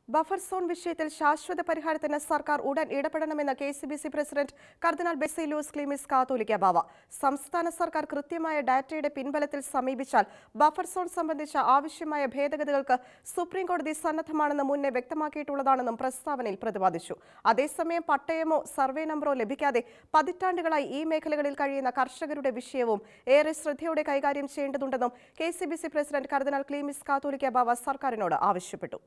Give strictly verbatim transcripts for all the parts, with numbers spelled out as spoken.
Buffer zone വിഷയത്തിൽ ശാശ്വത പരിഹാരത്തിന് സർക്കാർ ഉടൻ ഇടപെടണമെന്ന് K C B C president കർദിനാൾ ബസേലിയോസ് ക്ലീമിസ് കാത്തോലിക്ക ബാവ. സംസ്ഥാന സർക്കാർ കൃത്യമായ ഡാറ്റയുടെ പിൻബലത്തിൽ സമീപിച്ചാൽ ബഫർ സോൺ സംബന്ധിച്ച ആവശ്യമായ ഭേദഗതികൾക്ക് സുപ്രീംകോടതി സന്നദ്ധമാണെന്ന് മുന്നേ വ്യക്തമാക്കിയിട്ടുള്ളതാണെന്നും പ്രസ്താവനയിൽ പ്രതിപാദിച്ചു. അതേസമയം പട്ടയമോ സർവേ നമ്പറോ ലഭിക്കാതെ പതിറ്റാണ്ടുകളായി ഈ മേഖലകളിൽ കഴിയുന്ന കർഷകരുടെ വിഷയവും ഏറെ ശ്രദ്ധയോടെ കൈകാര്യം ചെയ്യേണ്ടതുണ്ടെന്നും K C B C president കർദിനാൾ ക്ലീമിസ് കാത്തോലിക്ക ബാവ സർക്കാരിനോട് ആവശ്യപ്പെട്ടു.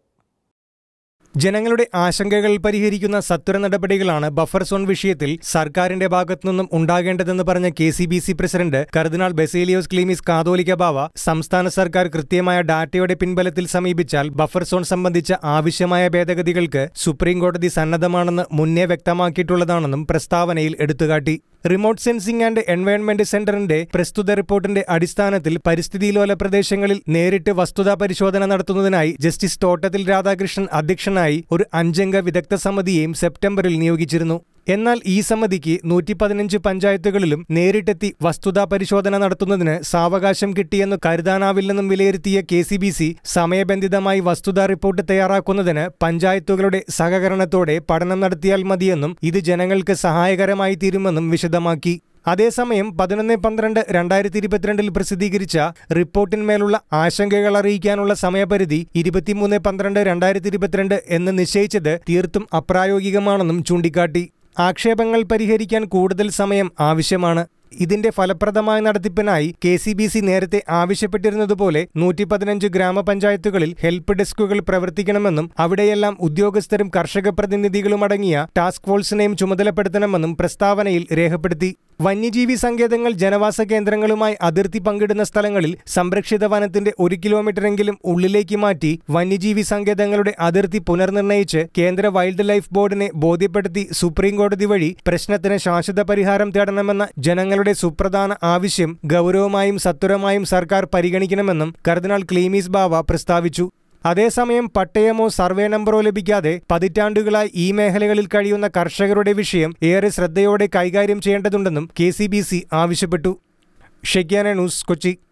ജനങ്ങളുടെ ആശങ്കകൾ പരിഹരിക്കുന്ന സത്വര നടപടികളാണ് ബഫർ സോൺ വിഷയത്തിൽ സർക്കാരിന്റെ ഭാഗത്തുനിന്നും ഉണ്ടാകേണ്ടതെന്ന് പറഞ്ഞ K C B C president കർദിനാൾ ബസേലിയോസ് ക്ലീമിസ് കാതോലിക്ക ബാവ സംസ്ഥാന സർക്കാർ കൃത്യമായ ഡാറ്റയുടെ പിൻബലത്തിൽ സമീപിച്ചാൽ ബഫർ സോൺ സംബന്ധിച്ച ആവശ്യമായ ഭേദഗതികൾക്ക് സുപ്രീംകോടതി സന്നദ്ധമാണെന്ന് മുന്നേ വ്യക്തമാക്കിയിട്ടുള്ളതാണെന്നും പ്രസ്താവനയിൽ എടുത്തുകാട്ടി. റിമോട്ട് സെൻസിംഗ് ആൻഡ് എൻവയോൺമെന്റ് സെന്ററിന്റെ പ്രസ്തുത റിപ്പോർട്ടിന്റെ അടിസ്ഥാനത്തിൽ പരിസ്ഥിതിലോല പ്രദേശങ്ങളിൽ നേരിട്ട് വസ്തുതാ പരിശോധന നടത്തുന്നതിനായി ജസ്റ്റിസ് തോട്ടത്തിൽ രാധാകൃഷ്ണൻ അധ്യക്ഷനായി ഒരു അഞ്ചംഗ വിദഗ്ധ സമിതിയെയും സെപ്റ്റംബറിൽ നിയോഗിച്ചിരുന്നു. എന്നാൽ ഈ സമിതിക്ക് നൂറ്റി പതിനഞ്ച് പഞ്ചായത്തുകളിലും നേരിട്ടെത്തി വസ്തുതാ പരിശോധന നടത്തുന്നതിന് സാവകാശം കിട്ടിയെന്ന് കരുതാനാവില്ലെന്നും വിലയിരുത്തിയ കെ സി ബി സി സമയബന്ധിതമായി വസ്തുതാ റിപ്പോർട്ട് തയ്യാറാക്കുന്നതിന് പഞ്ചായത്തുകളുടെ സഹകരണത്തോടെ പഠനം നടത്തിയാൽ മതിയെന്നും ഇത് ജനങ്ങൾക്ക് സഹായകരമായി തീരുമെന്നും വിശദമാക്കി. അതേസമയം പതിനൊന്ന് പന്ത്രണ്ട് രണ്ടായിരത്തി ഇരുപത്തിരണ്ടിൽ പ്രസിദ്ധീകരിച്ച റിപ്പോർട്ടിന്മേലുള്ള ആശങ്കകൾ അറിയിക്കാനുള്ള സമയപരിധി ഇരുപത്തിമൂന്ന് പന്ത്രണ്ട് രണ്ടായിരത്തി ഇരുപത്തിരണ്ട് എന്ന് നിശ്ചയിച്ചത് തീർത്തും അപ്രായോഗികമാണെന്നും ചൂണ്ടിക്കാട്ടി. ആക്ഷേപങ്ങൾ പരിഹരിക്കാൻ കൂടുതൽ സമയം ആവശ്യമാണ്. ഇതിന്റെ ഫലപ്രദമായ നടത്തിപ്പിനായി കെ സി ബി സി നേരത്തെ ആവശ്യപ്പെട്ടിരുന്നതുപോലെ നൂറ്റി പതിനഞ്ച് ഗ്രാമപഞ്ചായത്തുകളിൽ ഹെൽപ്പ് ഡെസ്കുകൾ പ്രവർത്തിക്കണമെന്നും അവിടെയെല്ലാം ഉദ്യോഗസ്ഥരും കർഷക പ്രതിനിധികളും അടങ്ങിയ ടാസ്ക് ഫോഴ്സിനെയും ചുമതലപ്പെടുത്തണമെന്നും പ്രസ്താവനയിൽ രേഖപ്പെടുത്തി. വന്യജീവി സങ്കേതങ്ങൾ ജനവാസ കേന്ദ്രങ്ങളുമായി അതിർത്തി പങ്കിടുന്ന സ്ഥലങ്ങളിൽ സംരക്ഷിത വനത്തിന്റെ ഒരു കിലോമീറ്ററെങ്കിലും ഉള്ളിലേക്ക് മാറ്റി വന്യജീവി സങ്കേതങ്ങളുടെ അതിർത്തി പുനർനിർണയിച്ച് കേന്ദ്ര വൈൽഡ് ലൈഫ് ബോർഡിനെ ബോധ്യപ്പെടുത്തി സുപ്രീംകോടതി വഴി പ്രശ്നത്തിന് ശാശ്വത പരിഹാരം തേടണമെന്ന ജനങ്ങളുടെ സുപ്രധാന ആവശ്യം ഗൗരവമായും സത്വരമായും സർക്കാർ പരിഗണിക്കണമെന്നും കർദിനാൾ ക്ലീമിസ് ബാവ പ്രസ്താവിച്ചു. അതേസമയം പട്ടയമോ സർവേ നമ്പറോ ലഭിക്കാതെ പതിറ്റാണ്ടുകളായി ഈ മേഖലകളിൽ കഴിയുന്ന കർഷകരുടെ വിഷയം ഏറെ ശ്രദ്ധയോടെ കൈകാര്യം ചെയ്യേണ്ടതുണ്ടെന്നും കെ സി ബി സി ആവശ്യപ്പെട്ടു. ഷെക്യാന ന്യൂസ്, കൊച്ചി.